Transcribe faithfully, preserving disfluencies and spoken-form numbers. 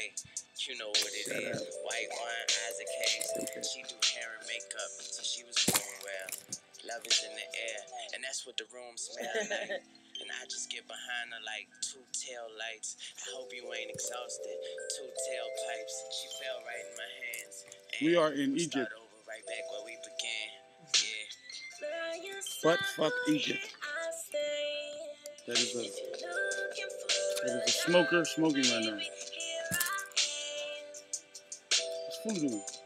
way. You know what it Shut is. Up. White wine, eyes of case. Okay. She do hair and makeup, so she was doing well. Love is in the air, and that's what the room smells like. And I just get behind her like two tail lights. I hope you ain't exhausted. Two tailpipes. She fell right in my hands. We are in we Egypt. Over right back where we began. Yeah. But fuck Egypt. That is a that is a smoker smoking right now. What's food doing?